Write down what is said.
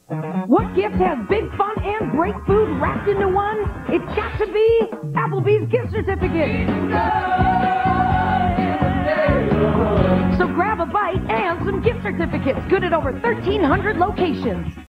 What gift has big fun and great food wrapped into one? It's got to be Applebee's gift certificate. So grab a bite and some gift certificates, good at over 1,300 locations.